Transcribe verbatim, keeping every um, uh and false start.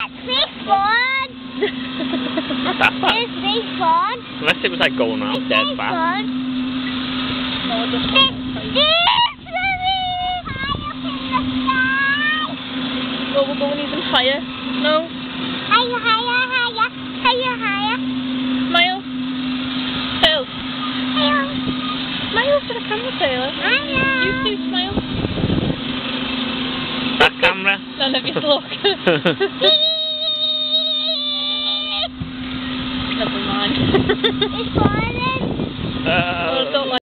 Big fun. That's that. It's big fun. Unless it was like going around It's dead big fast. fun. No, just This Oh, we're going even higher. No. Higher, higher, higher, higher, higher. Smile. Tail. Higher, Smile for the camera, Taylor. higher. You too, smile. That camera. None of you look. Never mind. It's fun.